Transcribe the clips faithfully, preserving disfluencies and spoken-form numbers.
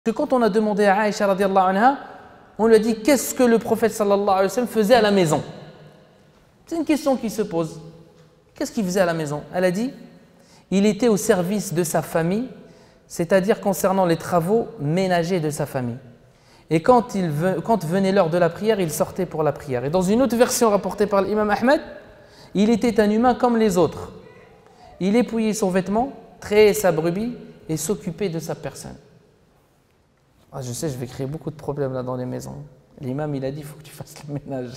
que quand on a demandé à Aïcha radiallahu anha, on lui a dit qu'est-ce que le prophète sallallahu alayhi wa sallam faisait à la maison. C'est une question qui se pose. Qu'est-ce qu'il faisait à la maison? Elle a dit il était au service de sa famille, c'est-à-dire concernant les travaux ménagers de sa famille. Et quand, il ve, quand venait l'heure de la prière, il sortait pour la prière. Et dans une autre version rapportée par l'imam Ahmed, il était un humain comme les autres. Il épouillait son vêtement, trayait sa brebis et s'occupait de sa personne. Ah, je sais, je vais créer beaucoup de problèmes là dans les maisons. L'imam, il a dit, il faut que tu fasses le ménage.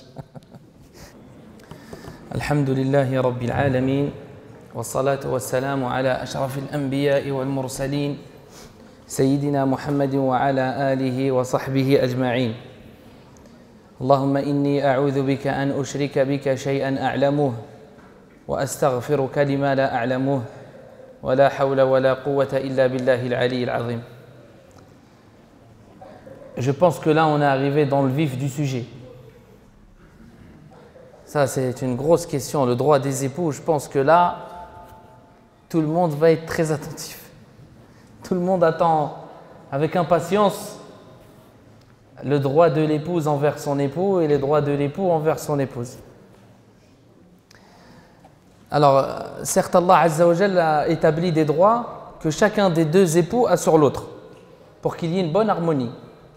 Alhamdulillahi Rabbil Alamin, wa salatu wa salamu ala ashrafil anbiya'i wal mursalin, Sayyidina Muhammadin wa ala alihi wa sahbihi ajma'in. Allahumma inni a'udhu bika an ushrika bika shay'an a'lamuh, wa astaghfiruka lima la a'lamuh, wa la hawla wa la quwwata illa billahi al-ali al-azim. Je pense que là, on est arrivé dans le vif du sujet. Ça, c'est une grosse question, le droit des époux. Je pense que là, tout le monde va être très attentif. Tout le monde attend avec impatience le droit de l'épouse envers son époux et les droits de l'époux envers son épouse. Alors, certes, Allah Azza wa Jalla a établi des droits que chacun des deux époux a sur l'autre pour qu'il y ait une bonne harmonie.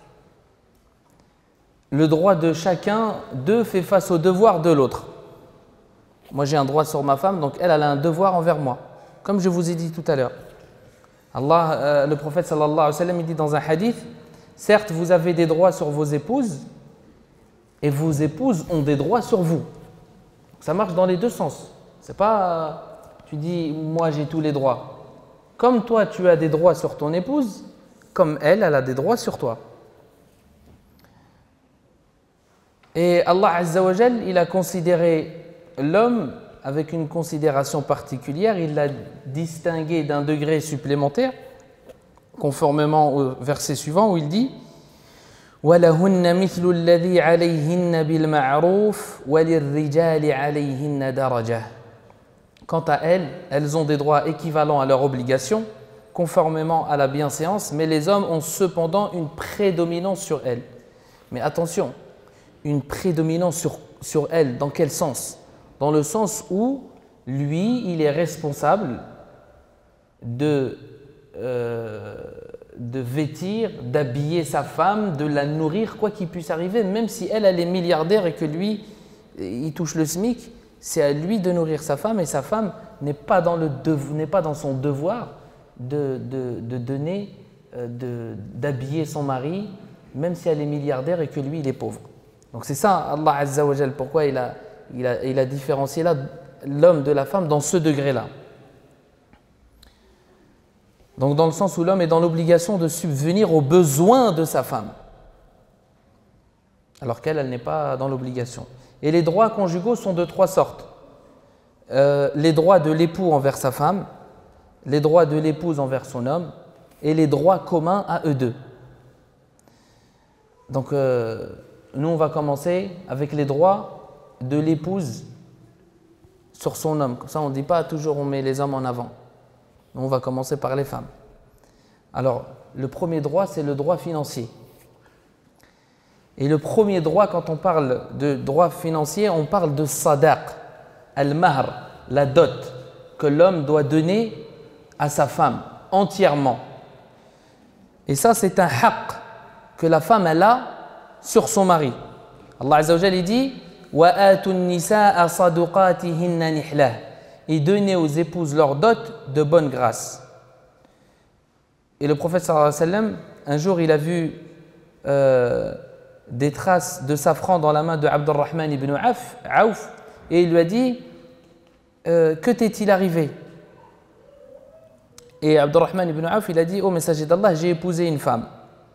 Le droit de chacun d'eux fait face au devoir de l'autre. Moi, j'ai un droit sur ma femme, donc elle, elle a un devoir envers moi. Comme je vous ai dit tout à l'heure. Allah, euh, le prophète sallallahu alayhi wa sallam, il dit dans un hadith, certes, vous avez des droits sur vos épouses, et vos épouses ont des droits sur vous. Ça marche dans les deux sens. C'est pas, tu dis, moi j'ai tous les droits. Comme toi, tu as des droits sur ton épouse, comme elle, elle a des droits sur toi. Et Allah Azza wa Jal, il a considéré l'homme avec une considération particulière, il l'a distingué d'un degré supplémentaire, conformément au verset suivant où il dit وَلَهُنَّ مِثْلُ الَّذِي عَلَيْهِنَّ بِالْمَعْرُوفِ وَلِلرِّجَالِ عَلَيْهِنَّ دَرَجَةٌ. Quant à elles, elles ont des droits équivalents à leurs obligations, conformément à la bienséance, mais les hommes ont cependant une prédominance sur elles. Mais attention, une prédominance sur, sur elle, dans quel sens? Dans le sens où lui, il est responsable de, euh, de vêtir, d'habiller sa femme, de la nourrir, quoi qu'il puisse arriver, même si elle, elle est milliardaire et que lui, il touche le SMIC, c'est à lui de nourrir sa femme et sa femme n'est pas dans, le dev, n'est pas dans son devoir de, de, de donner, de, d'habiller son mari, même si elle est milliardaire et que lui, il est pauvre. Donc c'est ça, Allah Azza wa Jal, pourquoi il a, il a, il a différencié là l'homme de la femme dans ce degré-là. Donc dans le sens où l'homme est dans l'obligation de subvenir aux besoins de sa femme, alors qu'elle, elle n'est pas dans l'obligation. Et les droits conjugaux sont de trois sortes. Euh, les droits de l'époux envers sa femme, les droits de l'épouse envers son homme, et les droits communs à eux deux. Donc, euh, nous, on va commencer avec les droits de l'épouse sur son homme. Comme ça, on ne dit pas toujours on met les hommes en avant. Nous, on va commencer par les femmes. Alors, le premier droit, c'est le droit financier. Et le premier droit, quand on parle de droit financier, on parle de sadaq, al-mahr, la dot, que l'homme doit donner à sa femme entièrement. Et ça, c'est un haqq que la femme, elle a sur son mari. Allah Azza wa Jalla dit وَآتُوا النِّسَاءَ صَدُقَاتِهِنَّ نِحْلَةً, et donnez aux épouses leur dot de bonne grâce. Et le prophète sallallahu alayhi wa sallam, un jour, il a vu euh, des traces de safran dans la main de Abdurrahman ibn Auf, et il lui a dit euh, que t'est-il arrivé? Et Abdurrahman ibn Auf, il a dit, ô messager d'Allah, j'ai épousé une femme.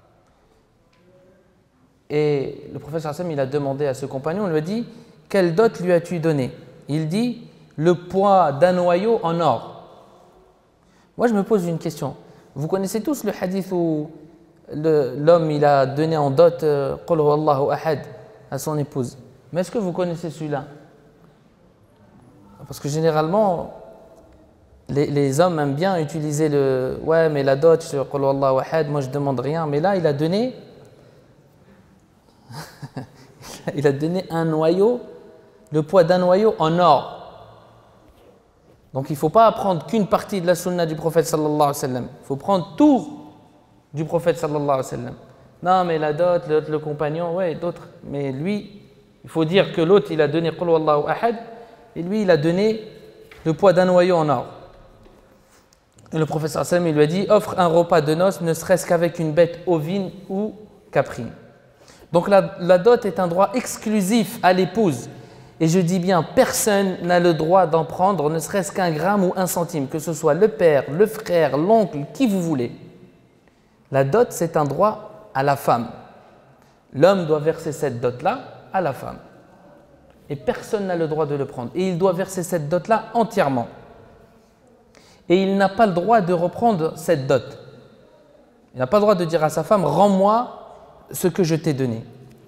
Et le prophète sallallahu alayhi wa sallam, il a demandé à ce compagnon, il lui a dit, quelle dot lui as-tu donné? Il dit, le poids d'un noyau en or. Moi, je me pose une question. Vous connaissez tous le hadith où l'homme, il a donné en dot Qul huwallahu ahad à son épouse. Mais est-ce que vous connaissez celui-là? Parce que généralement, les, les hommes aiment bien utiliser le « ouais, mais la dot, sur Qul Huwallahu Ahad, moi je ne demande rien ». Mais là, il a donné il a donné un noyau, le poids d'un noyau en or. Donc il ne faut pas prendre qu'une partie de la sunna du prophète sallallahu alayhi wa sallam. Il faut prendre tout du prophète sallallahu alayhi wa sallam. Non, mais la dot, l'autre, le compagnon, ouais, d'autres. Mais lui, il faut dire que l'autre, il a donné Qul Huwallahu Ahad, et lui, il a donné le poids d'un noyau en or. Et le prophète sallallahu alayhi wa sallam, il lui a dit, offre un repas de noces, ne serait-ce qu'avec une bête ovine ou caprine. Donc la, la dot est un droit exclusif à l'épouse. Et je dis bien, personne n'a le droit d'en prendre, ne serait-ce qu'un gramme ou un centime, que ce soit le père, le frère, l'oncle, qui vous voulez. La dot, c'est un droit à la femme. L'homme doit verser cette dot-là à la femme. Et personne n'a le droit de le prendre. Et il doit verser cette dot-là entièrement. Et il n'a pas le droit de reprendre cette dot. Il n'a pas le droit de dire à sa femme, rends-moi ce que je t'ai donné.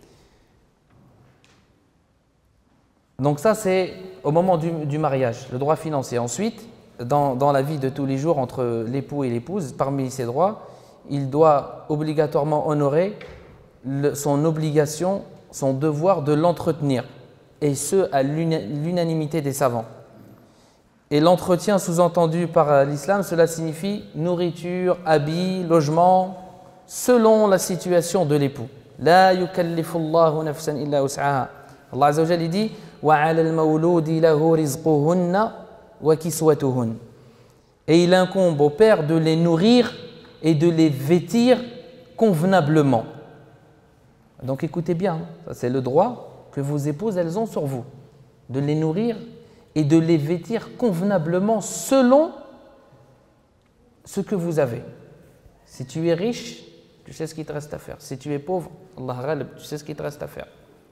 Donc ça, c'est au moment du, du mariage, le droit financier. Ensuite, dans, dans la vie de tous les jours entre l'époux et l'épouse, parmi ces droits, il doit obligatoirement honorer le, son obligation, son devoir de l'entretenir, et ce, à l'unanimité des savants. Et l'entretien sous-entendu par l'islam, cela signifie nourriture, habits, logement, selon la situation de l'époux. La yukallifu Allahu nafsan illa wus'aha. Allah Azza wa Jalla dit wa 'ala al-mawludi lahu rizquhunna wa kiswatuhun. Et il incombe au père de les nourrir et de les vêtir convenablement. Donc écoutez bien, ça c'est le droit que vos épouses elles ont sur vous, de les nourrir et de les vêtir convenablement selon ce que vous avez. Si tu es riche, tu sais ce qu'il te reste à faire. Si tu es pauvre, Allah ghalib, tu sais ce qu'il te reste à faire.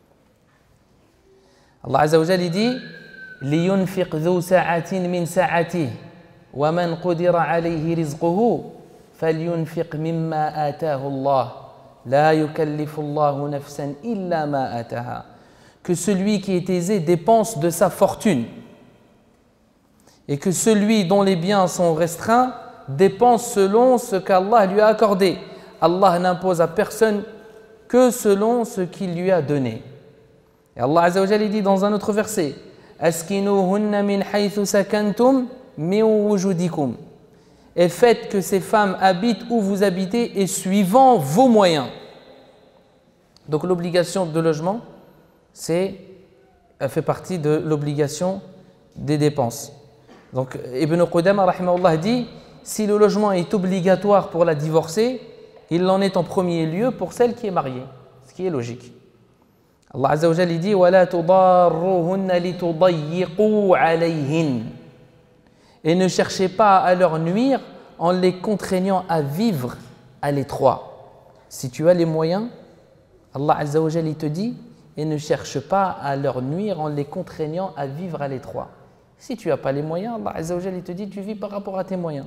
Allah Azza wa Jalla dit لِيُنْفِقْ ذُو سَعَةٍ مِنْ سَعَتِهِ وَمَنْ قُدِرَ عَلَيْهِ رِزْقُهُ فَلْيُنْفِقْ مِمَّا آتَاهُ اللَّهُ لَا يُكَلِّفُ اللَّهُ نَفْسًا إِلَّا مَا آتَاهَا. Que celui qui est aisé dépense de sa fortune et que celui dont les biens sont restreints dépense selon ce qu'Allah lui a accordé. Allah n'impose à personne que selon ce qu'il lui a donné. Et Allah Azza wa Jalla dit dans un autre verset Askinuhunna min haythu sakantum min wujudikum. Et faites que ces femmes habitent où vous habitez et suivant vos moyens. Donc l'obligation de logement, c'est, elle fait partie de l'obligation des dépenses. Donc Ibn Qudama rahimahullah dit si le logement est obligatoire pour la divorcée, il en est en premier lieu pour celle qui est mariée, ce qui est logique. Allah Azza wa Jalla dit وَلَا تُضَارُّهُنَّ لِتُضَيِّقُوا عَلَيْهِنَّ. Et ne cherchez pas à leur nuire en les contraignant à vivre à l'étroit. Si tu as les moyens, Allah Azza wa Jalla te dit et ne cherche pas à leur nuire en les contraignant à vivre à l'étroit. Si tu n'as pas les moyens, Allah Azza wa Jalla te dit tu vis par rapport à tes moyens.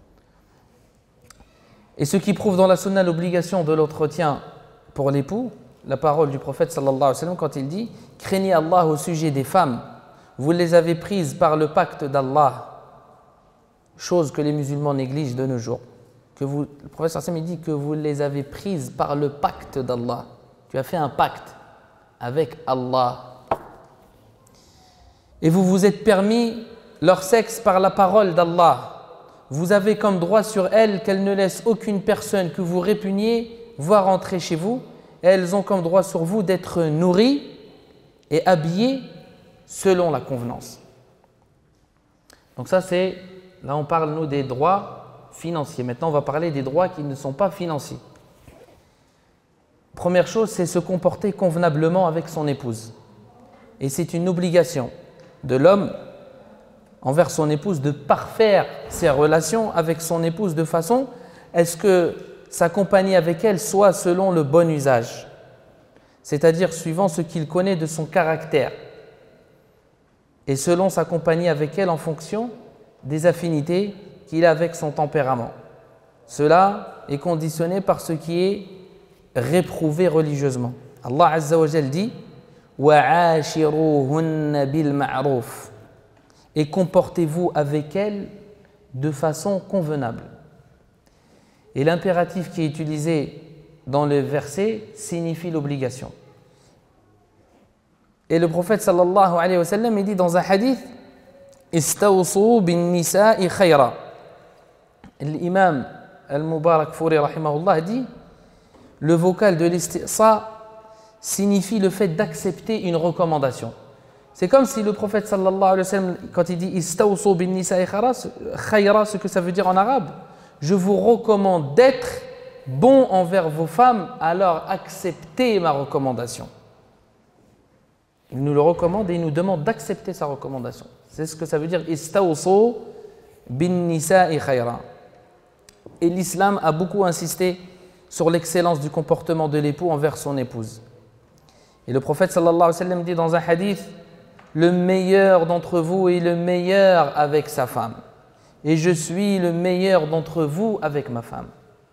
Et ce qui prouve dans la sunna l'obligation de l'entretien pour l'époux, la parole du prophète sallallahu alayhi wa sallam quand il dit « Craignez Allah au sujet des femmes, vous les avez prises par le pacte d'Allah », chose que les musulmans négligent de nos jours. Que vous, le prophète sallallahu alayhi wa sallam dit que vous les avez prises par le pacte d'Allah. Tu as fait un pacte avec Allah. Et vous vous êtes permis leur sexe par la parole d'Allah. Vous avez comme droit sur elles qu'elles ne laissent aucune personne que vous répugniez voir entrer chez vous. Et elles ont comme droit sur vous d'être nourries et habillées selon la convenance. Donc ça c'est, là on parle nous des droits financiers. Maintenant on va parler des droits qui ne sont pas financiers. Première chose, c'est se comporter convenablement avec son épouse. Et c'est une obligation de l'homme envers son épouse de parfaire ses relations avec son épouse de façon à ce que sa compagnie avec elle soit selon le bon usage, c'est-à-dire suivant ce qu'il connaît de son caractère et selon sa compagnie avec elle en fonction des affinités qu'il a avec son tempérament. Cela est conditionné par ce qui est réprouvé religieusement. Allah Azza wa Jal dit وَعَاشِرُوهُنَّ بِالْمَعْرُوفِ. Et comportez-vous avec elles de façon convenable. Et l'impératif qui est utilisé dans le verset signifie l'obligation. Et le prophète sallallahu alayhi wa sallam il dit dans un hadith Istawsu bin nisa'i khayra. L'imam al-Mubarak Fouri rahimahullah dit le vocal de l'istiqsa signifie le fait d'accepter une recommandation. C'est comme si le prophète sallallahu alayhi wa sallam, quand il dit Istawsu bin nisa'i khayra, ce que ça veut dire en arabe, je vous recommande d'être bon envers vos femmes, alors acceptez ma recommandation. Il nous le recommande et il nous demande d'accepter sa recommandation. C'est ce que ça veut dire Istawsu bin nisa'i khayra. Et l'islam a beaucoup insisté sur l'excellence du comportement de l'époux envers son épouse. Et le prophète sallallahu alayhi wa sallam dit dans un hadith le meilleur d'entre vous est le meilleur avec sa femme. Et je suis le meilleur d'entre vous avec ma femme.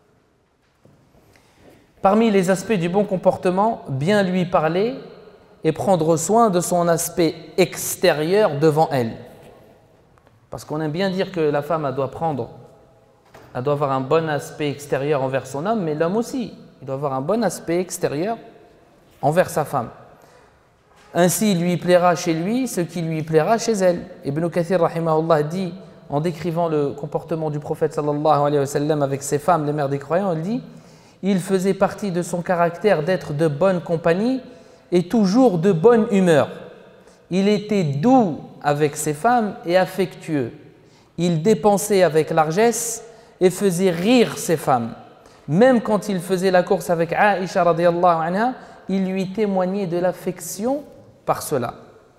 Parmi les aspects du bon comportement, bien lui parler et prendre soin de son aspect extérieur devant elle. Parce qu'on aime bien dire que la femme elle doit prendre, elle doit avoir un bon aspect extérieur envers son homme, mais l'homme aussi, il doit avoir un bon aspect extérieur envers sa femme. Ainsi, il lui plaira chez lui ce qui lui plaira chez elle. Ibn Kathir rahimahullah dit, en décrivant le comportement du prophète sallallahu alayhi wa sallam avec ses femmes, les mères des croyants, il dit il faisait partie de son caractère d'être de bonne compagnie et toujours de bonne humeur. Il était doux avec ses femmes et affectueux. Il dépensait avec largesse et faisait rire ses femmes. Même quand il faisait la course avec Aïcha radiyallahu anha, il lui témoignait de l'affection par cela.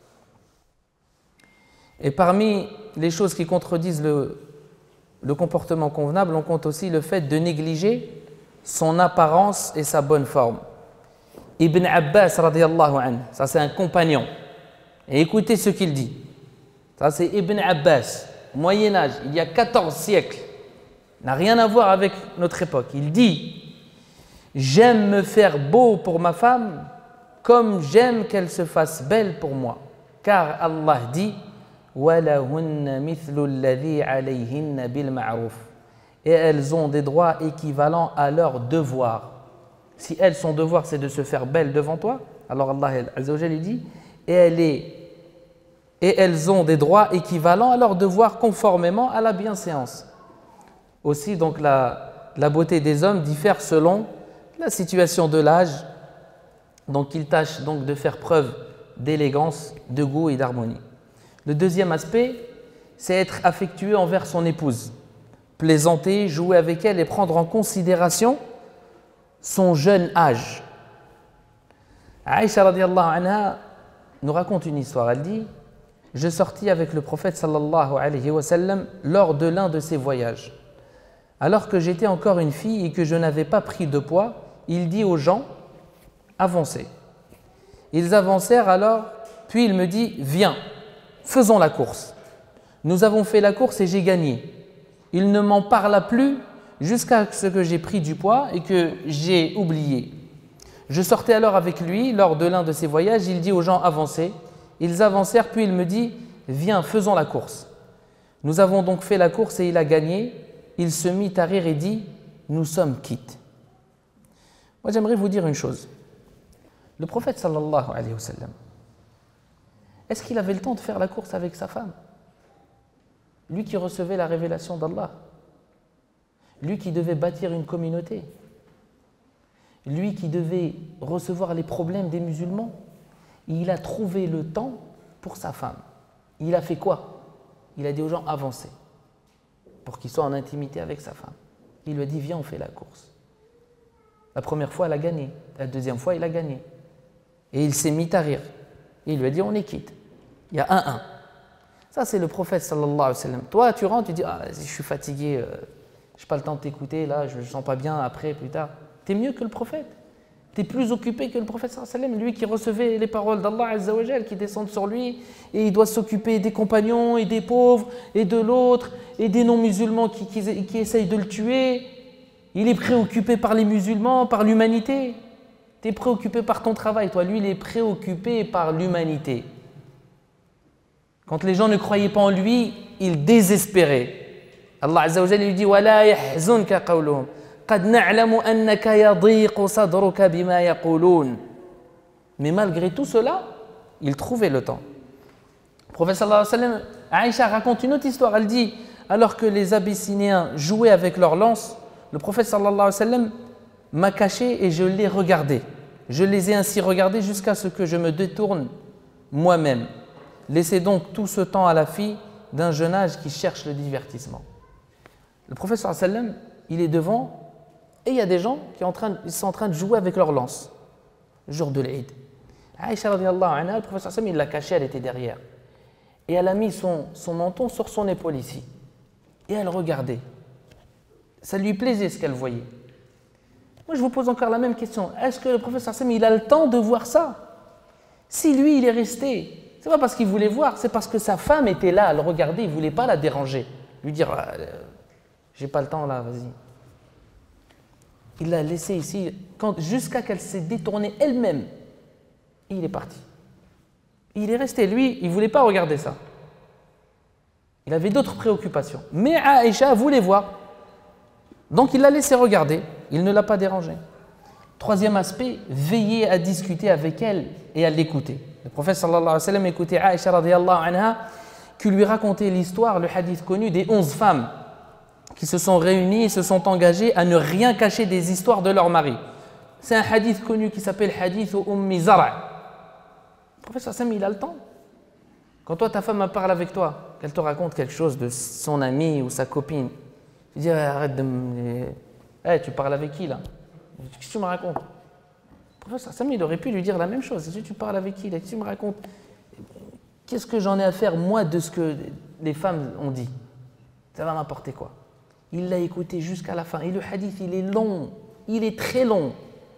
Et parmi les choses qui contredisent le, le comportement convenable, on compte aussi le fait de négliger son apparence et sa bonne forme. Ibn Abbas radiyallahu anhu, ça c'est un compagnon. Et écoutez ce qu'il dit. Ça c'est Ibn Abbas, Moyen Âge, il y a quatorze siècles. N'a rien à voir avec notre époque. Il dit j'aime me faire beau pour ma femme comme j'aime qu'elle se fasse belle pour moi. Car Allah dit وَلَهُنَّ مِثْلُ الَّذِي عَلَيْهِنَّ بِالْمَعْرُوفِ. Et elles ont des droits équivalents à leurs devoirs. Si elles, son devoir, c'est de se faire belle devant toi, alors Allah Azza wa Jalla dit et, elle est, et elles ont des droits équivalents à leurs devoirs conformément à la bienséance. Aussi, donc, la, la beauté des hommes diffère selon la situation de l'âge. Donc, ils tâchent donc de faire preuve d'élégance, de goût et d'harmonie. Le deuxième aspect, c'est être affectueux envers son épouse. Plaisanter, jouer avec elle et prendre en considération son jeune âge. Aïcha radiyallahu anha nous raconte une histoire. Elle dit « Je sortis avec le prophète sallallahu alayhi wa sallam lors de l'un de ses voyages. Alors que j'étais encore une fille et que je n'avais pas pris de poids, il dit aux gens « Avancez ». Ils avancèrent alors, puis il me dit « Viens, faisons la course ». Nous avons fait la course et j'ai gagné. Il ne m'en parla plus jusqu'à ce que j'ai pris du poids et que j'ai oublié. Je sortais alors avec lui lors de l'un de ses voyages. Il dit aux gens « Avancez ». Ils avancèrent, puis il me dit « Viens, faisons la course ». Nous avons donc fait la course et il a gagné. Il se mit à rire et dit « Nous sommes quittes ». Moi, j'aimerais vous dire une chose. Le prophète sallallahu alayhi wa sallam, est-ce qu'il avait le temps de faire la course avec sa femme? Lui qui recevait la révélation d'Allah, lui qui devait bâtir une communauté, lui qui devait recevoir les problèmes des musulmans, il a trouvé le temps pour sa femme. Il a fait quoi? Il a dit aux gens avancez pour qu'ils soient en intimité avec sa femme. Il lui a dit viens, on fait la course. La première fois, elle a gagné. La deuxième fois, il a gagné. Et il s'est mis à rire. Et il lui a dit on est quitte. Il y a un un. Ça, c'est le prophète sallallahu alayhi wa sallam. Toi, tu rentres, tu dis ah, je suis fatigué, euh, je n'ai pas le temps de t'écouter, là, je ne me sens pas bien, après, plus tard. Tu es mieux que le prophète. Tu es plus occupé que le prophète sallallahu alayhi wa sallam, lui qui recevait les paroles d'Allah Azza wa Jal, qui descendent sur lui, et il doit s'occuper des compagnons et des pauvres, et de l'autre, et des non-musulmans qui, qui, qui essayent de le tuer. Il est préoccupé par les musulmans, par l'humanité. Tu es préoccupé par ton travail, toi. Lui, il est préoccupé par l'humanité. Quand les gens ne croyaient pas en lui, il désespérait. Allah Azza wa Jalla lui dit وَلَا يَحْزُنْكَ قَوْلُهُمْ قَدْ نَعْلَمُ أَنَّكَ يَضِيقُ صَدْرُكَ بِمَا يَقُولُونَ. Mais malgré tout cela, il trouvait le temps. Le prophète sallallahu alayhi wa sallam, Aïcha raconte une autre histoire. Elle dit, alors que les Abyssiniens jouaient avec leurs lances, le prophète sallallahu alayhi wa sallam m'a caché et je l'ai regardé. Je les ai ainsi regardés jusqu'à ce que je me détourne moi-même. Laissez donc tout ce temps à la fille d'un jeune âge qui cherche le divertissement. Le prophète sallallahu alayhi wa sallam, il est devant et il y a des gens qui sont en train, ils sont en train de jouer avec leurs lances. Le jour de l'Eid. Aïcha radiallahu anha, le prophète sallallahu alayhi wa sallam, il l'a cachée, elle était derrière. Et elle a mis son, son menton sur son épaule ici. Et elle regardait. Ça lui plaisait ce qu'elle voyait. Moi, je vous pose encore la même question. Est-ce que le prophète sallallahu alayhi wa sallam, il a le temps de voir ça? Si lui, il est resté, c'est pas parce qu'il voulait voir, c'est parce que sa femme était là à le regarder, il ne voulait pas la déranger. Lui dire, ah, j'ai pas le temps là, vas-y. Il l'a laissée ici jusqu'à qu'elle s'est détournée elle-même. Et il est parti. Il est resté, lui, il ne voulait pas regarder ça. Il avait d'autres préoccupations. Mais Aïcha voulait voir. Donc il l'a laissé regarder. Il ne l'a pas dérangé. Troisième aspect, veiller à discuter avec elle et à l'écouter. Le prophète sallallahu alayhi wa sallam écoutait Aïcha radiyallahu anha qui lui racontait l'histoire, le hadith connu des onze femmes qui se sont réunies et se sont engagées à ne rien cacher des histoires de leur mari. C'est un hadith connu qui s'appelle hadith Ummi Zara'. Le prophète sallallahu alayhi wa sallam, il a le temps. Quand toi, ta femme parle avec toi, qu'elle te raconte quelque chose de son ami ou sa copine, tu dis arrête de me... Hey, tu parles avec qui là? Qu'est-ce que tu me racontes? Le prophète sallallahu alayhi wa sallam, il aurait pu lui dire la même chose. Si tu parles avec qui là? Qu'est-ce que tu me racontes? Qu'est-ce que j'en ai à faire moi de ce que les femmes ont dit? Ça va m'apporter quoi? Il l'a écouté jusqu'à la fin. Et le hadith, il est long. Il est très long.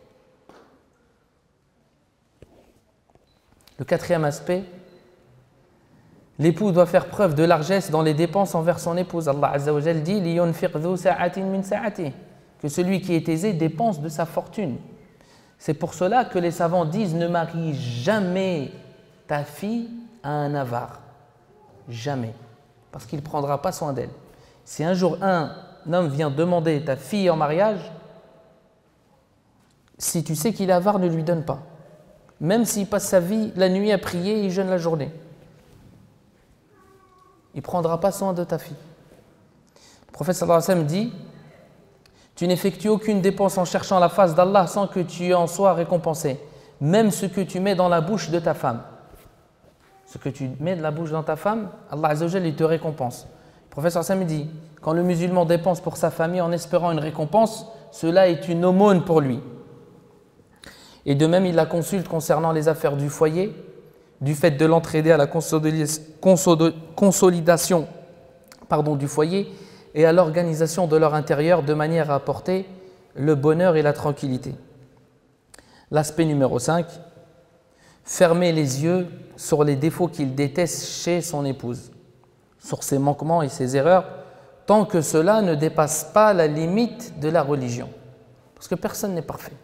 Le quatrième aspect, l'époux doit faire preuve de largesse dans les dépenses envers son épouse. Allah Azza wa Jal dit لِيُنْفِقْ ذُو سَاعَةٍ مِنْ سَاعَتِهِ, que celui qui est aisé dépense de sa fortune. C'est pour cela que les savants disent ne marie jamais ta fille à un avare. Jamais. Parce qu'il ne prendra pas soin d'elle. Si un jour un homme vient demander ta fille en mariage, si tu sais qu'il est avare, ne lui donne pas. Même s'il passe sa vie la nuit à prier et il jeûne la journée. Il ne prendra pas soin de ta fille. Le prophète sallallahu alayhi wa sallam dit tu n'effectues aucune dépense en cherchant la face d'Allah sans que tu en sois récompensé. Même ce que tu mets dans la bouche de ta femme. Ce que tu mets de la bouche dans ta femme, Allah Azza wa Jalla, il te récompense. Le prophète sallallahu alayhi wa sallam dit quand le musulman dépense pour sa famille en espérant une récompense, cela est une aumône pour lui. Et de même, il la consulte concernant les affaires du foyer, du fait de l'entraider à la consolidation pardon, du foyer et à l'organisation de leur intérieur de manière à apporter le bonheur et la tranquillité. L'aspect numéro cinq, fermer les yeux sur les défauts qu'il déteste chez son épouse, sur ses manquements et ses erreurs, tant que cela ne dépasse pas la limite de la religion. Parce que personne n'est parfait.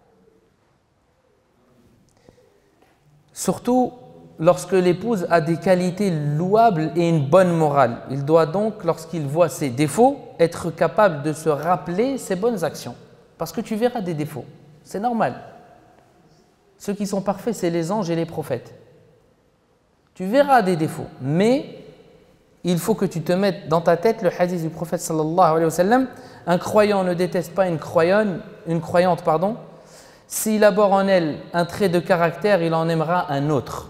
Surtout lorsque l'épouse a des qualités louables et une bonne morale. Il doit donc, lorsqu'il voit ses défauts, être capable de se rappeler ses bonnes actions. Parce que tu verras des défauts, c'est normal. Ceux qui sont parfaits, c'est les anges et les prophètes. Tu verras des défauts, mais il faut que tu te mettes dans ta tête le hadith du prophète sallallahu alayhi wa sallam. Un croyant ne déteste pas une croyante, une croyante pardon. S'il aborde en elle un trait de caractère, il en aimera un autre.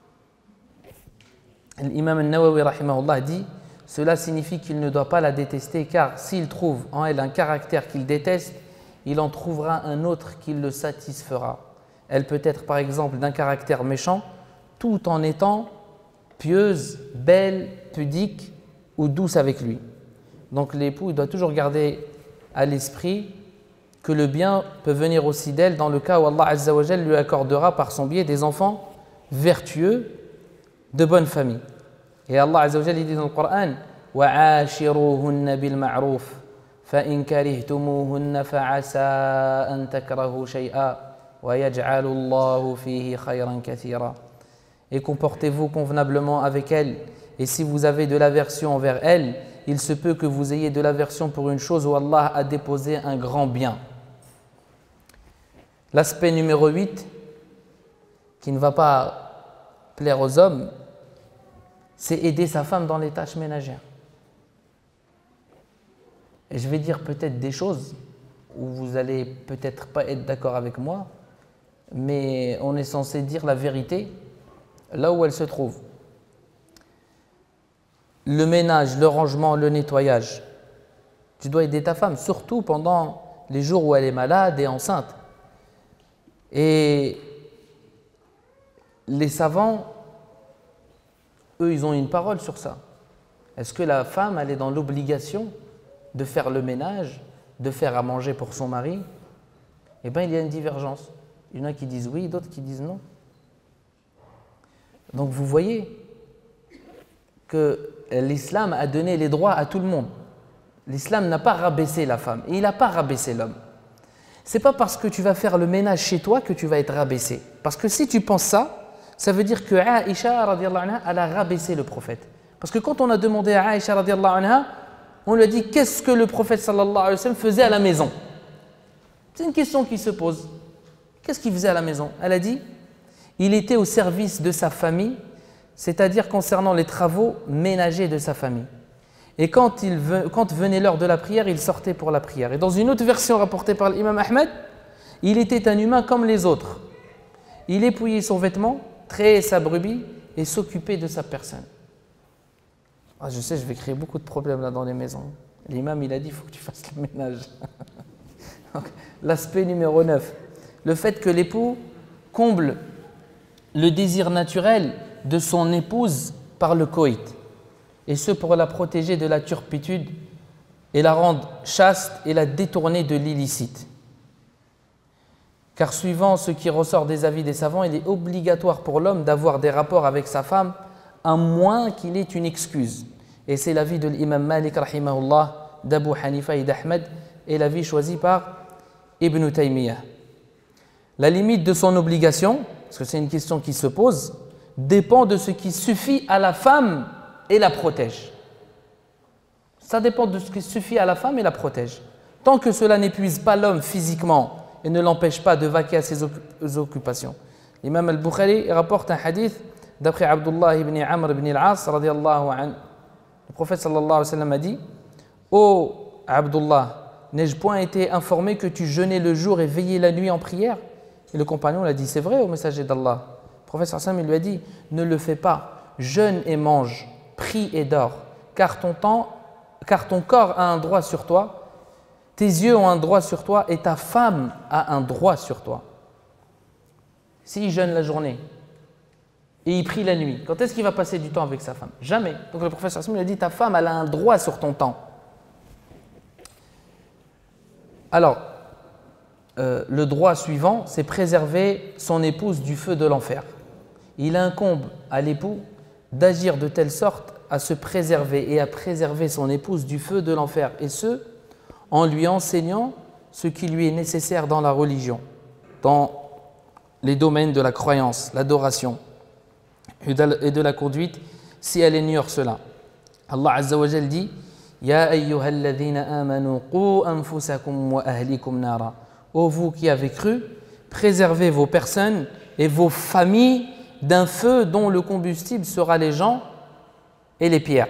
L'imam al-Nawawi rahimahullah dit cela signifie qu'il ne doit pas la détester car s'il trouve en elle un caractère qu'il déteste, il en trouvera un autre qui le satisfera. Elle peut être par exemple d'un caractère méchant tout en étant pieuse, belle, pudique ou douce avec lui. Donc l'époux il doit toujours garder à l'esprit que le bien peut venir aussi d'elle dans le cas où Allah Azza wa Jal lui accordera par son biais des enfants vertueux de bonne famille. Et Allah Azza wa Jal dit dans le Coran وَعَاشِرُوهُنَّ بِالْمَعْرُوفِ فَإِنْ كَرِهْتُمُوهُنَّ فَعَسَىٰ أَنْ تَكْرَهُوا شَيْئًا وَيَجْعَلُ اللَّهُ فِيهِ خَيْرًا كَثِيرًا. Et comportez-vous convenablement avec elles, Et si vous avez de l'aversion envers elle, il se peut que vous ayez de l'aversion pour une chose où Allah a déposé un grand bien. L'aspect numéro huit, qui ne va pas plaire aux hommes, c'est aider sa femme dans les tâches ménagères. Et je vais dire peut-être des choses où vous allez peut-être pas être d'accord avec moi, mais on est censé dire la vérité là où elle se trouve. Le ménage, le rangement, le nettoyage. Tu dois aider ta femme, surtout pendant les jours où elle est malade et enceinte. Et les savants, eux, ils ont une parole sur ça. Est-ce que la femme, elle est dans l'obligation de faire le ménage, de faire à manger pour son mari? Eh bien, il y a une divergence. Il y en a qui disent oui, d'autres qui disent non. Donc, vous voyez que l'islam a donné les droits à tout le monde. L'islam n'a pas rabaissé la femme et il n'a pas rabaissé l'homme. Ce n'est pas parce que tu vas faire le ménage chez toi que tu vas être rabaissé. Parce que si tu penses ça, ça veut dire que Aïcha radiallahu anha, elle a rabaissé le prophète. Parce que quand on a demandé à Aïcha radiallahu anha, on lui a dit qu'est-ce que le prophète sallallahu alayhi wa sallam faisait à la maison. C'est une question qui se pose. Qu'est-ce qu'il faisait à la maison? Elle a dit il était au service de sa famille, c'est-à-dire concernant les travaux ménagers de sa famille. Et quand, il, quand venait l'heure de la prière, il sortait pour la prière. Et dans une autre version rapportée par l'imam Ahmed, il était un humain comme les autres. Il épouillait son vêtement, trayait sa brebis et s'occupait de sa personne. Ah, je sais, je vais créer beaucoup de problèmes là dans les maisons. L'imam, il a dit, il faut que tu fasses le ménage. L'aspect numéro neuf, le fait que l'époux comble le désir naturel de son épouse par le coït, et ce pour la protéger de la turpitude et la rendre chaste et la détourner de l'illicite. Car suivant ce qui ressort des avis des savants, il est obligatoire pour l'homme d'avoir des rapports avec sa femme, à moins qu'il ait une excuse. Et c'est l'avis de l'imam Malik, rahimahullah, d'Abu Hanifa et d'Ahmed, et l'avis choisi par Ibn Taymiyyah. La limite de son obligation, parce que c'est une question qui se pose, dépend de ce qui suffit à la femme et la protège. Ça dépend de ce qui suffit à la femme et la protège. Tant que cela n'épuise pas l'homme physiquement et ne l'empêche pas de vaquer à ses occupations. L'imam al-Bukhari rapporte un hadith d'après Abdullah ibn Amr ibn al-As radiyallahu anhu. Le prophète sallallahu alayhi wa sallam a dit: ô Abdullah, n'ai-je point été informé que tu jeûnais le jour et veillais la nuit en prière? Et le compagnon l'a dit: c'est vrai, ô messager d'Allah. Le prophète sallallahu alayhi wa sallam lui a dit: ne le fais pas, jeûne et mange, prie et dors, car ton temps, car ton corps a un droit sur toi, tes yeux ont un droit sur toi et ta femme a un droit sur toi. S'il jeûne la journée et il prie la nuit, quand est-ce qu'il va passer du temps avec sa femme? Jamais. Donc le prophète sallallahu alayhi wa sallam lui a dit: ta femme elle a un droit sur ton temps. Alors, euh, le droit suivant, c'est préserver son épouse du feu de l'enfer. Il incombe à l'époux d'agir de telle sorte à se préserver et à préserver son épouse du feu de l'enfer, et ce, en lui enseignant ce qui lui est nécessaire dans la religion, dans les domaines de la croyance, l'adoration et de la conduite, si elle ignore cela. Allah Azza wa Jal dit: Ya ayyuhalladhina amanu qu anfusakum wa ahlikum nara. Ô vous qui avez cru, préservez vos personnes et vos familles d'un feu dont le combustible sera les gens et les pierres.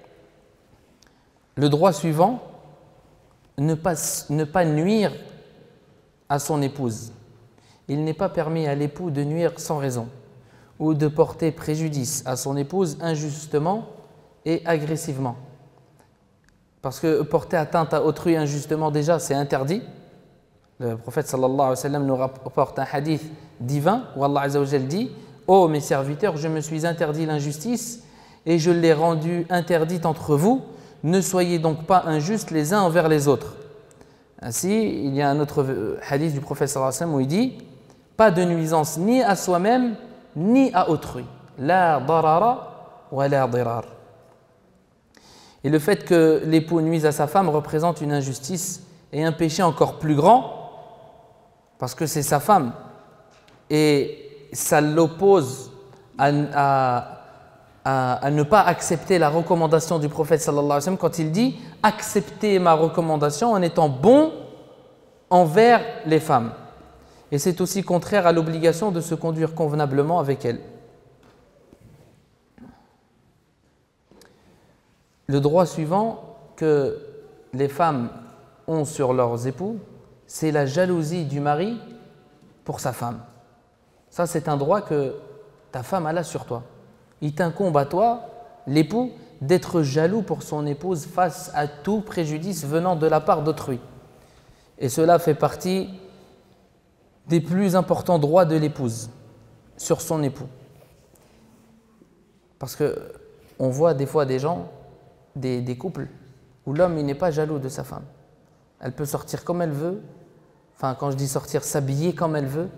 Le droit suivant, ne pas, ne pas nuire à son épouse. Il n'est pas permis à l'époux de nuire sans raison ou de porter préjudice à son épouse injustement et agressivement. Parce que porter atteinte à autrui injustement, déjà, c'est interdit. Le prophète sallallahu alayhi wa sallam nous rapporte un hadith divin où Allah Azza wa Jal dit: ô mes serviteurs, je me suis interdit l'injustice et je l'ai rendue interdite entre vous. Ne soyez donc pas injustes les uns envers les autres. Ainsi, il y a un autre hadith du prophète sallallahu alayhi wa sallam où il dit: pas de nuisance ni à soi-même ni à autrui. La darara wa la dirar. Et le fait que l'époux nuise à sa femme représente une injustice et un péché encore plus grand, parce que c'est sa femme et ça l'oppose à, à, à, à ne pas accepter la recommandation du prophète sallallahu alayhi wa sallam quand il dit « Acceptez ma recommandation en étant bon envers les femmes ». Et c'est aussi contraire à l'obligation de se conduire convenablement avec elles. Le droit suivant que les femmes ont sur leurs époux, c'est la jalousie du mari pour sa femme. Ça, c'est un droit que ta femme a là sur toi. Il t'incombe à toi, l'époux, d'être jaloux pour son épouse face à tout préjudice venant de la part d'autrui. Et cela fait partie des plus importants droits de l'épouse sur son époux. Parce qu'on voit des fois des gens, des, des couples, où l'homme il n'est pas jaloux de sa femme. Elle peut sortir comme elle veut, enfin quand je dis sortir, s'habiller comme elle veut.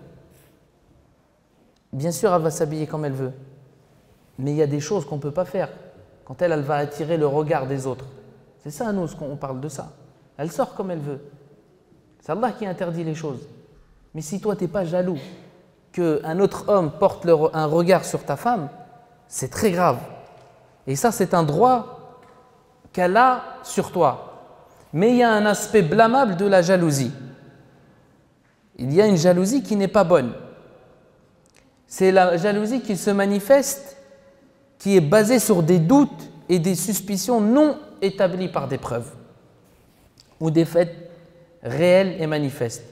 Bien sûr, elle va s'habiller comme elle veut, mais il y a des choses qu'on ne peut pas faire quand elle, elle va attirer le regard des autres. C'est ça, nous, ce qu'on parle de ça. Elle sort comme elle veut. C'est Allah qui interdit les choses. Mais si toi, tu n'es pas jaloux qu'un autre homme porte le, un regard sur ta femme, c'est très grave. Et ça, c'est un droit qu'elle a sur toi. Mais il y a un aspect blâmable de la jalousie. Il y a une jalousie qui n'est pas bonne. C'est la jalousie qui se manifeste, qui est basée sur des doutes et des suspicions non établies par des preuves ou des faits réels et manifestes.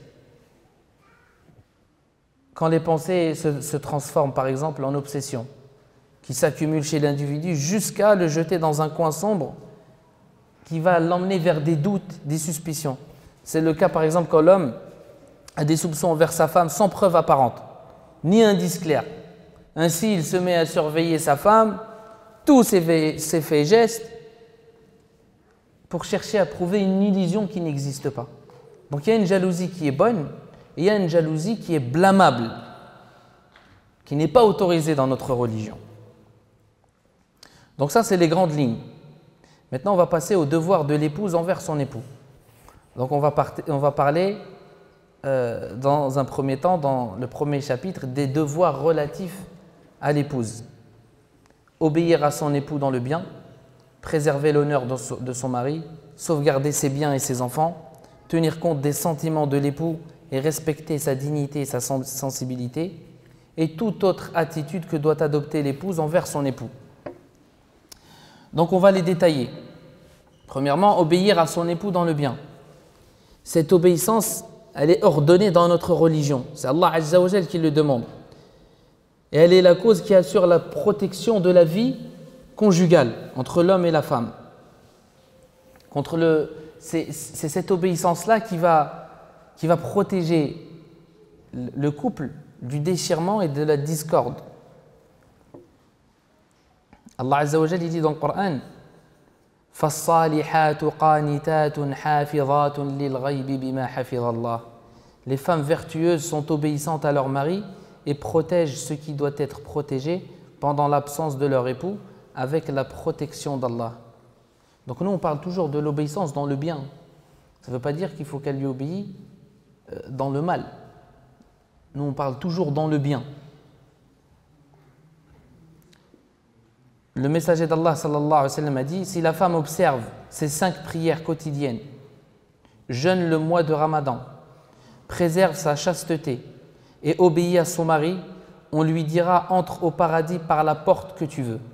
Quand les pensées se, se transforment par exemple en obsession, qui s'accumulent chez l'individu jusqu'à le jeter dans un coin sombre qui va l'emmener vers des doutes, des suspicions. C'est le cas par exemple quand l'homme a des soupçons envers sa femme sans preuve apparente, ni indice clair. Ainsi, il se met à surveiller sa femme, tous ses faits, ses faits et gestes, pour chercher à prouver une illusion qui n'existe pas. Donc il y a une jalousie qui est bonne, et il y a une jalousie qui est blâmable, qui n'est pas autorisée dans notre religion. Donc ça, c'est les grandes lignes. Maintenant, on va passer au devoir de l'épouse envers son époux. Donc on va, on va parler euh, dans un premier temps, dans le premier chapitre, des devoirs relatifs à l'épouse. Obéir à son époux dans le bien, préserver l'honneur de son mari, sauvegarder ses biens et ses enfants, tenir compte des sentiments de l'époux et respecter sa dignité et sa sensibilité, et toute autre attitude que doit adopter l'épouse envers son époux. Donc on va les détailler. Premièrement, obéir à son époux dans le bien. Cette obéissance, elle est ordonnée dans notre religion. C'est Allah Azza wa Jal qui le demande. Et elle est la cause qui assure la protection de la vie conjugale entre l'homme et la femme. Contre le, c'est, c'est cette obéissance-là qui va, qui va protéger le couple du déchirement et de la discorde. Allah Azza wa Jal dit dans le Coran « فَالصَّالِحَاتُ قَانِتَاتٌ حَافِظَاتٌ لِلْغَيْبِ بِمَا حَفِظَ اللَّهِ » Les femmes vertueuses sont obéissantes à leur mari et protègent ce qui doit être protégé pendant l'absence de leur époux avec la protection d'Allah. Donc nous, on parle toujours de l'obéissance dans le bien. Ça ne veut pas dire qu'il faut qu'elle lui obéisse dans le mal. Nous, on parle toujours dans le bien. Le messager d'Allah sallallahu alayhi wa sallam a dit, si la femme observe ses cinq prières quotidiennes, jeûne le mois de Ramadan, préserve sa chasteté et obéit à son mari, on lui dira entre au paradis par la porte que tu veux.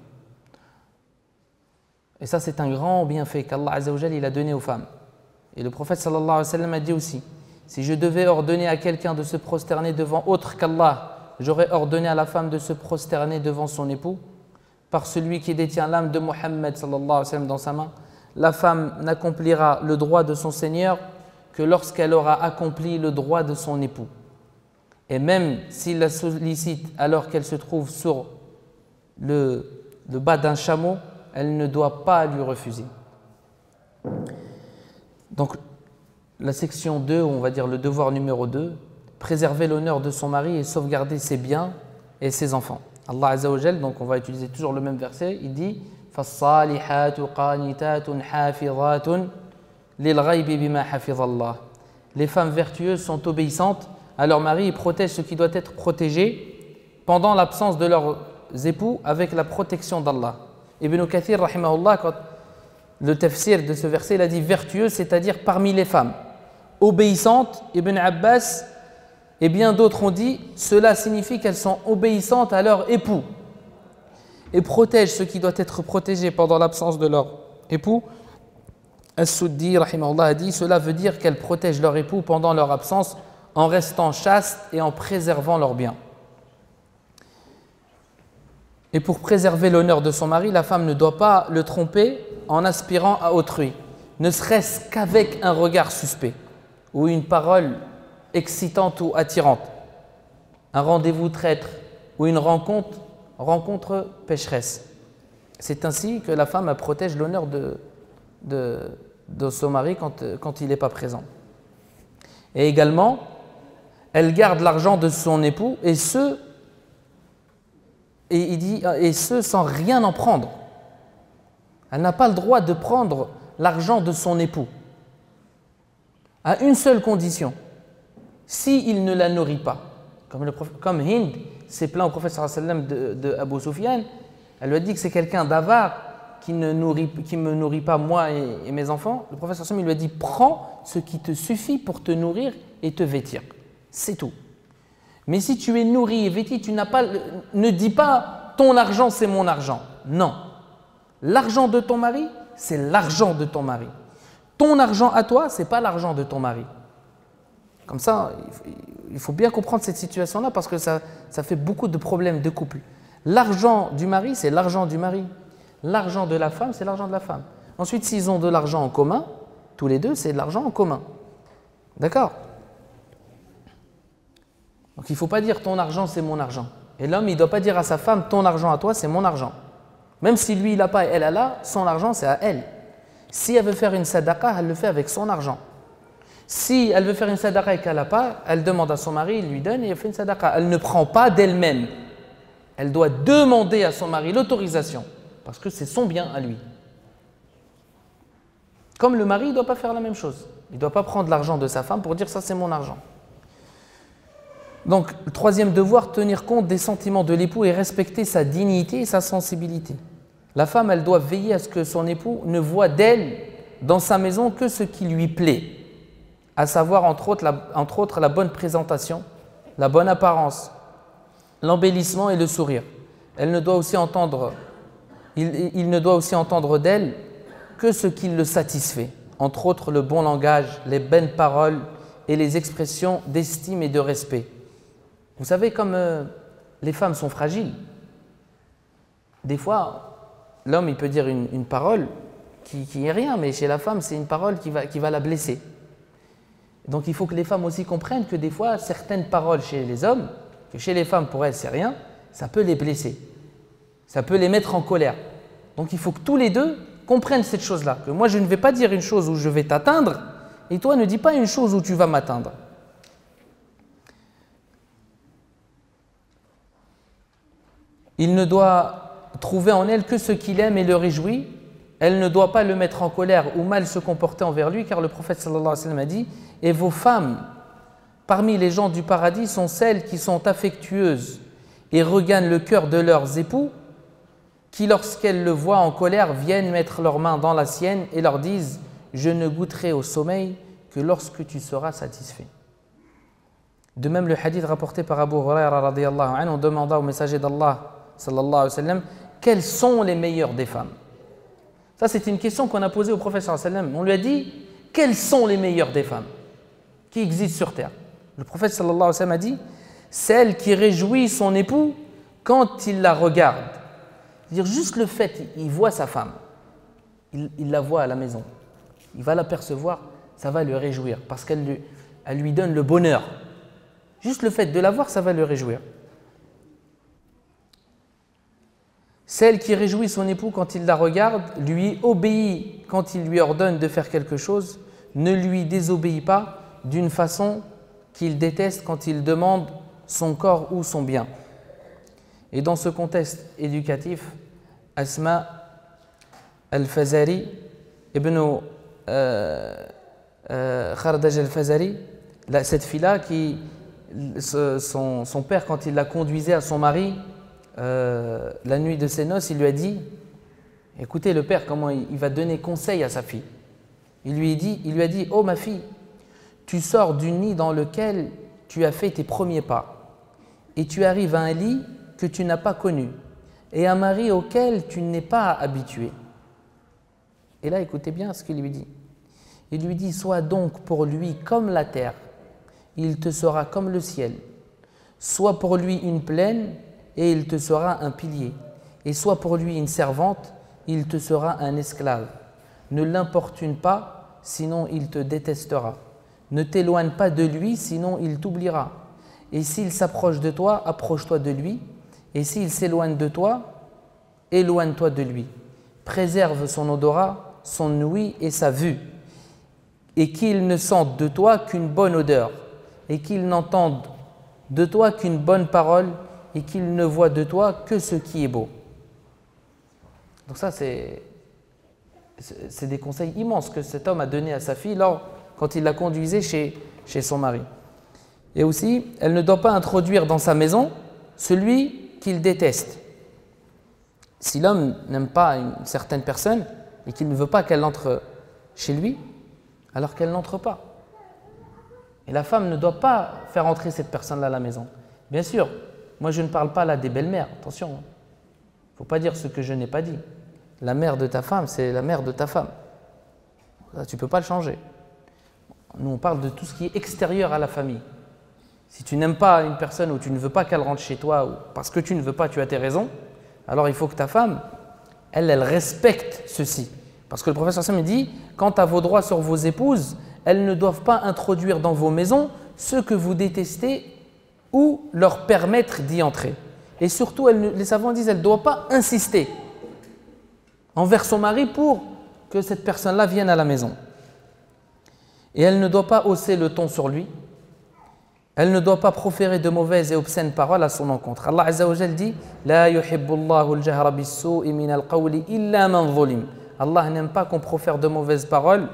Et ça, c'est un grand bienfait qu'Allah Azza wa Jal il a donné aux femmes. Et le prophète sallallahu alayhi wa sallam a dit aussi, si je devais ordonner à quelqu'un de se prosterner devant autre qu'Allah, j'aurais ordonné à la femme de se prosterner devant son époux. Par celui qui détient l'âme de Mohammed sallallahu alayhi wa sallam dans sa main, la femme n'accomplira le droit de son Seigneur que lorsqu'elle aura accompli le droit de son époux. Et même s'il la sollicite alors qu'elle se trouve sur le, le bas d'un chameau, elle ne doit pas lui refuser. Donc, la section deux, on va dire le devoir numéro deux, préserver l'honneur de son mari et sauvegarder ses biens et ses enfants. Allah Azza wa Jal, donc on va utiliser toujours le même verset, il dit فَالصَّالِحَاتُ قَانِتَاتٌ حَافِظَاتٌ لِلْغَيْبِ بِمَا حَفِظَ اللَّهِ. Les femmes vertueuses sont obéissantes à leur mari et protègent ce qui doit être protégé pendant l'absence de leur époux avec la protection d'Allah. Ibn Kathir, rahimahullah, quand le tafsir de ce verset, il a dit vertueuse, c'est-à-dire parmi les femmes. Obéissantes, Ibn Abbas et bien d'autres ont dit, cela signifie qu'elles sont obéissantes à leur époux et protègent ce qui doit être protégé pendant l'absence de leur époux. As-Suddi, rahimahullah, a dit, cela veut dire qu'elles protègent leur époux pendant leur absence en restant chastes et en préservant leurs biens. Et pour préserver l'honneur de son mari, la femme ne doit pas le tromper en aspirant à autrui, ne serait-ce qu'avec un regard suspect ou une parole excitante ou attirante, un rendez-vous traître ou une rencontre, rencontre pécheresse. C'est ainsi que la femme protège l'honneur de, de, de son mari quand, quand il n'est pas présent. Et également, elle garde l'argent de son époux et ce, et il dit, et ce sans rien en prendre. Elle n'a pas le droit de prendre l'argent de son époux à une seule condition, s'il ne la nourrit pas. Comme, le, comme Hind s'est plaint au prophète sallallahu alayhi wa sallam de, de Abu Sufyan, elle lui a dit que c'est quelqu'un d'avare qui ne nourrit, qui me nourrit pas moi et, et mes enfants. Le prophète sallallahu alayhi wa sallam il lui a dit prends ce qui te suffit pour te nourrir et te vêtir. C'est tout. Mais si tu es nourri et vêtu, tu n'as pas, ne dis pas ton argent c'est mon argent. Non. L'argent de ton mari, c'est l'argent de ton mari. Ton argent à toi, ce n'est pas l'argent de ton mari. Comme ça, il faut bien comprendre cette situation-là parce que ça, ça fait beaucoup de problèmes de couple. L'argent du mari, c'est l'argent du mari. L'argent de la femme, c'est l'argent de la femme. Ensuite, s'ils ont de l'argent en commun, tous les deux, c'est de l'argent en commun. D'accord? Donc il ne faut pas dire ton argent, c'est mon argent. Et l'homme, il ne doit pas dire à sa femme ton argent à toi, c'est mon argent. Même si lui, il n'a pas et elle a là, son argent, c'est à elle. Si elle veut faire une sadaqa, elle le fait avec son argent. Si elle veut faire une sadaqa et qu'elle n'a pas, elle demande à son mari, il lui donne et elle fait une sadaqa. Elle ne prend pas d'elle-même. Elle doit demander à son mari l'autorisation parce que c'est son bien à lui. Comme le mari, il ne doit pas faire la même chose. Il ne doit pas prendre l'argent de sa femme pour dire ça c'est mon argent. Donc, le troisième devoir, tenir compte des sentiments de l'époux et respecter sa dignité et sa sensibilité. La femme, elle doit veiller à ce que son époux ne voit d'elle dans sa maison que ce qui lui plaît, à savoir entre autres la, entre autres, la bonne présentation, la bonne apparence, l'embellissement et le sourire. Elle ne doit aussi entendre, il, il ne doit aussi entendre d'elle que ce qui le satisfait, entre autres le bon langage, les bonnes paroles et les expressions d'estime et de respect. Vous savez, comme euh, les femmes sont fragiles, des fois, l'homme il peut dire une, une parole qui, qui est rien, mais chez la femme, c'est une parole qui va, qui va la blesser. Donc il faut que les femmes aussi comprennent que des fois, certaines paroles chez les hommes, que chez les femmes, pour elles, c'est rien, ça peut les blesser. Ça peut les mettre en colère. Donc il faut que tous les deux comprennent cette chose-là, que moi je ne vais pas dire une chose où je vais t'atteindre, et toi ne dis pas une chose où tu vas m'atteindre. Il ne doit trouver en elle que ce qu'il aime et le réjouit. Elle ne doit pas le mettre en colère ou mal se comporter envers lui, car le prophète sallallahu alayhi wa sallam a dit « Et vos femmes, parmi les gens du paradis, sont celles qui sont affectueuses et regagnent le cœur de leurs époux, qui lorsqu'elles le voient en colère, viennent mettre leurs mains dans la sienne et leur disent « Je ne goûterai au sommeil que lorsque tu seras satisfait. » De même, le hadith rapporté par Abu Hurayra radiyallahu anhu, on demanda au messager d'Allah sallallahu alayhi wa sallam, quelles sont les meilleures des femmes? Ça, c'est une question qu'on a posée au prophète sallallahu alayhi wa sallam. On lui a dit, quelles sont les meilleures des femmes qui existent sur terre? Le prophète sallallahu alayhi wa sallam a dit, celle qui réjouit son époux quand il la regarde. C'est-à-dire juste le fait, il voit sa femme, il, il la voit à la maison, il va l'apercevoir, ça va le réjouir parce qu'elle lui, elle lui donne le bonheur. Juste le fait de la voir, ça va le réjouir. Celle qui réjouit son époux quand il la regarde, lui obéit quand il lui ordonne de faire quelque chose, ne lui désobéit pas d'une façon qu'il déteste quand il demande son corps ou son bien. Et dans ce contexte éducatif, Asma al-Fazari, Ibn euh, euh, Khardaj al-Fazari, cette fille-là, qui, son, son père, quand il la conduisait à son mari, euh, la nuit de ses noces, il lui a dit, écoutez le père, comment il, il va donner conseil à sa fille. Il lui, dit, il lui a dit, oh ma fille, tu sors du nid dans lequel tu as fait tes premiers pas et tu arrives à un lit que tu n'as pas connu et un mari auquel tu n'es pas habitué. Et là, écoutez bien ce qu'il lui dit. Il lui dit, sois donc pour lui comme la terre, il te sera comme le ciel. Sois pour lui une plaine et il te sera un pilier. Et sois pour lui une servante, il te sera un esclave. Ne l'importune pas, sinon il te détestera. Ne t'éloigne pas de lui, sinon il t'oubliera. Et s'il s'approche de toi, approche-toi de lui. Et s'il s'éloigne de toi, éloigne-toi de lui. Préserve son odorat, son ouïe et sa vue. Et qu'il ne sente de toi qu'une bonne odeur. Et qu'il n'entende de toi qu'une bonne parole. Et qu'il ne voit de toi que ce qui est beau. Donc ça, c'est, c'est des conseils immenses que cet homme a donnés à sa fille lors, quand il la conduisait chez, chez son mari. Et aussi, elle ne doit pas introduire dans sa maison celui qu'il déteste. Si l'homme n'aime pas une certaine personne et qu'il ne veut pas qu'elle entre chez lui, alors qu'elle n'entre pas. Et la femme ne doit pas faire entrer cette personne-là à la maison. Bien sûr, moi je ne parle pas là des belles-mères, attention. Il ne faut pas dire ce que je n'ai pas dit. La mère de ta femme, c'est la mère de ta femme. Ça, tu ne peux pas le changer. Nous, on parle de tout ce qui est extérieur à la famille. Si tu n'aimes pas une personne ou tu ne veux pas qu'elle rentre chez toi, ou parce que tu ne veux pas, tu as tes raisons, alors il faut que ta femme, elle, elle respecte ceci. Parce que le prophète sallallahu alayhi wa sallam dit, quant à vos droits sur vos épouses, elles ne doivent pas introduire dans vos maisons ceux que vous détestez ou leur permettre d'y entrer. Et surtout, elle ne, les savants disent, elle ne doit pas insister envers son mari pour que cette personne-là vienne à la maison. Et elle ne doit pas hausser le ton sur lui. Elle ne doit pas proférer de mauvaises et obscènes paroles à son encontre. Allah Azza wa Jal dit La yuhibbullahu al-jahra bis-su'i min al-qawli illa man zulim. Allah n'aime pas qu'on profère de mauvaises paroles,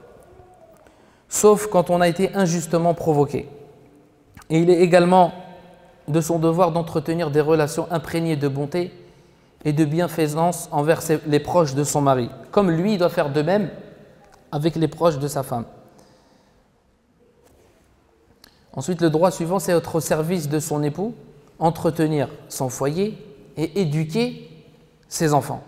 sauf quand on a été injustement provoqué. Et il est également de son devoir d'entretenir des relations imprégnées de bonté et de bienfaisance envers ses, les proches de son mari, comme lui doit faire de même avec les proches de sa femme. Ensuite, le droit suivant, c'est être au service de son époux, entretenir son foyer et éduquer ses enfants.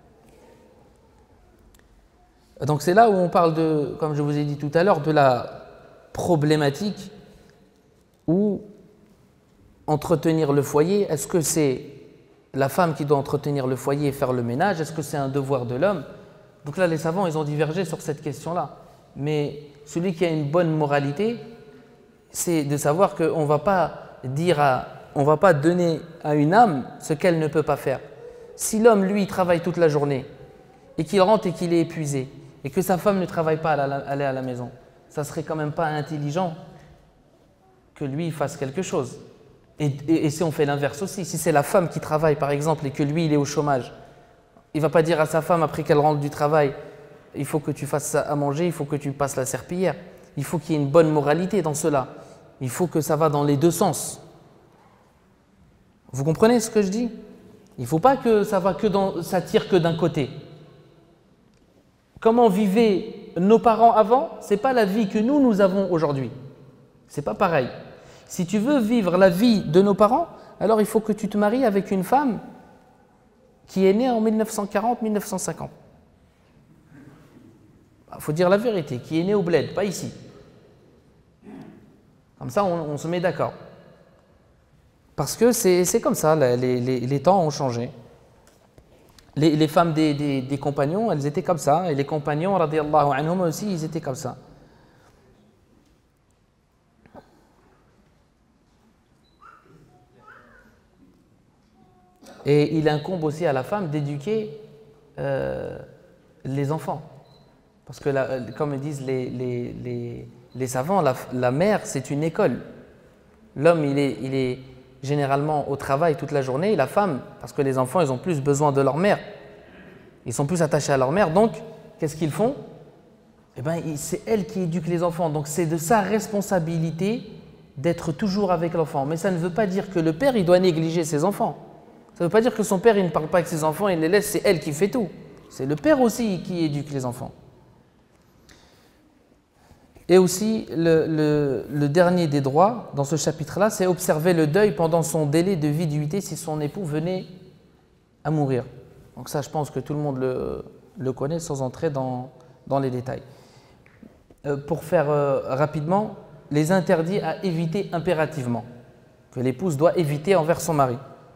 Donc c'est là où on parle de, comme je vous ai dit tout à l'heure, de la problématique où entretenir le foyer, est-ce que c'est la femme qui doit entretenir le foyer et faire le ménage, est-ce que c'est un devoir de l'homme? Donc là, les savants, ils ont divergé sur cette question-là. Mais celui qui a une bonne moralité, c'est de savoir qu'on ne va pas dire à, on va pas donner à une âme ce qu'elle ne peut pas faire. Si l'homme, lui, travaille toute la journée et qu'il rentre et qu'il est épuisé et que sa femme ne travaille pas à aller à la maison, ça ne serait quand même pas intelligent que lui fasse quelque chose. Et, et, et si on fait l'inverse aussi, si c'est la femme qui travaille par exemple et que lui, il est au chômage, il ne va pas dire à sa femme après qu'elle rentre du travail, il faut que tu fasses ça à manger, il faut que tu passes la serpillière. Il faut qu'il y ait une bonne moralité dans cela. Il faut que ça va dans les deux sens. Vous comprenez ce que je dis? Il ne faut pas que ça, va que dans, ça tire que d'un côté. Comment vivaient nos parents avant, ce n'est pas la vie que nous, nous avons aujourd'hui. Ce n'est pas pareil. Si tu veux vivre la vie de nos parents, alors il faut que tu te maries avec une femme qui est née en mille neuf cent quarante mille neuf cent cinquante. Il faut dire la vérité, qui est née au bled, pas ici. Comme ça, on, on se met d'accord. Parce que c'est comme ça, les, les, les temps ont changé. Les, les femmes des, des, des compagnons, elles étaient comme ça, et les compagnons, radiyallahu anhum aussi, ils étaient comme ça. Et il incombe aussi à la femme d'éduquer euh, les enfants. Parce que, la, comme disent les, les, les, les savants, la, la mère, c'est une école. L'homme, il est, il est généralement au travail toute la journée, et la femme, parce que les enfants, ils ont plus besoin de leur mère. Ils sont plus attachés à leur mère, donc, qu'est-ce qu'ils font? Eh bien, c'est elle qui éduque les enfants. Donc, c'est de sa responsabilité d'être toujours avec l'enfant. Mais ça ne veut pas dire que le père, il doit négliger ses enfants. Ça ne veut pas dire que son père il ne parle pas avec ses enfants, il les laisse, c'est elle qui fait tout. C'est le père aussi qui éduque les enfants. Et aussi, le, le, le dernier des droits dans ce chapitre-là, c'est observer le deuil pendant son délai de viduité si son époux venait à mourir. Donc ça, je pense que tout le monde le, le connaît sans entrer dans, dans les détails. Euh, pour faire euh, rapidement, les interdits à éviter impérativement, que l'épouse doit éviter envers son mari.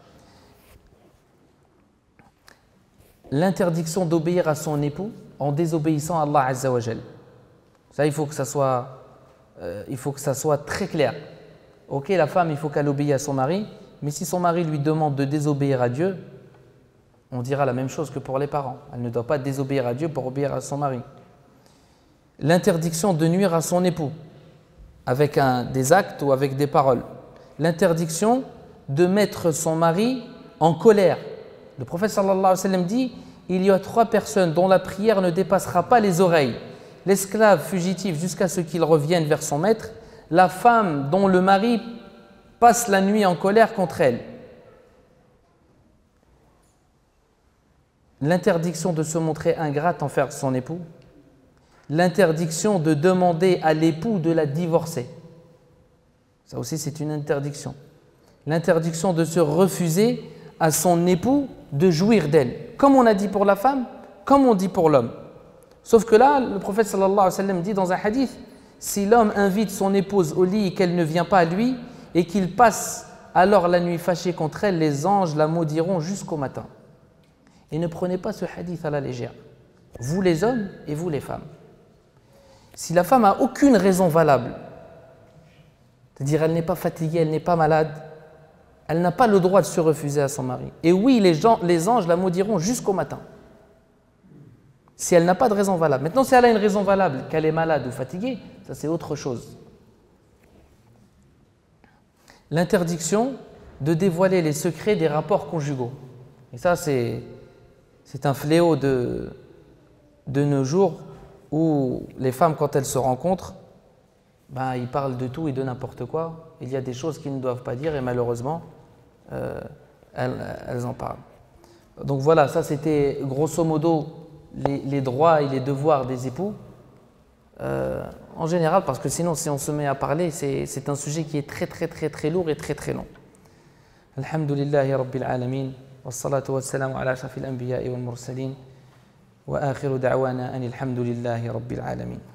L'interdiction d'obéir à son époux en désobéissant à Allah Azza wa Jal. Ça, il faut que ça soit, euh, il faut que ça soit très clair. Ok, la femme, il faut qu'elle obéisse à son mari, mais si son mari lui demande de désobéir à Dieu, on dira la même chose que pour les parents. Elle ne doit pas désobéir à Dieu pour obéir à son mari. L'interdiction de nuire à son époux, avec un, des actes ou avec des paroles. L'interdiction de mettre son mari en colère. Le prophète sallallahu alayhi wa sallam dit, il y a trois personnes dont la prière ne dépassera pas les oreilles. L'esclave fugitif jusqu'à ce qu'il revienne vers son maître, la femme dont le mari passe la nuit en colère contre elle. L'interdiction de se montrer ingrate envers son époux. L'interdiction de demander à l'époux de la divorcer. Ça aussi, c'est une interdiction. L'interdiction de se refuser à son époux de jouir d'elle. Comme on a dit pour la femme, comme on dit pour l'homme. Sauf que là, le prophète sallallahu alayhi wa sallam dit dans un hadith, si l'homme invite son épouse au lit et qu'elle ne vient pas à lui, et qu'il passe alors la nuit fâché contre elle, les anges la maudiront jusqu'au matin. Et ne prenez pas ce hadith à la légère. Vous les hommes et vous les femmes. Si la femme n'a aucune raison valable, c'est-à-dire elle n'est pas fatiguée, elle n'est pas malade, elle n'a pas le droit de se refuser à son mari. Et oui, les, gens, les anges la maudiront jusqu'au matin. Si elle n'a pas de raison valable. Maintenant, si elle a une raison valable, qu'elle est malade ou fatiguée, ça c'est autre chose. L'interdiction de dévoiler les secrets des rapports conjugaux. Et ça, c'est, c'est un fléau de, de nos jours où les femmes, quand elles se rencontrent, ben, ils parlent de tout et de n'importe quoi. Il y a des choses qu'ils ne doivent pas dire et malheureusement, euh, elles, elles en parlent. Donc voilà, ça c'était grosso modo les, les droits et les devoirs des époux. Euh, en général, parce que sinon, si on se met à parler, c'est, c'est un sujet qui est très très très très lourd et très très long. Alhamdulillahi Rabbil Alamin, wassalatu wassalamu ala ashrafil anbiya'i wal mursalin, wa akhiru da'wana anil hamdulillahi Rabbil Alamin.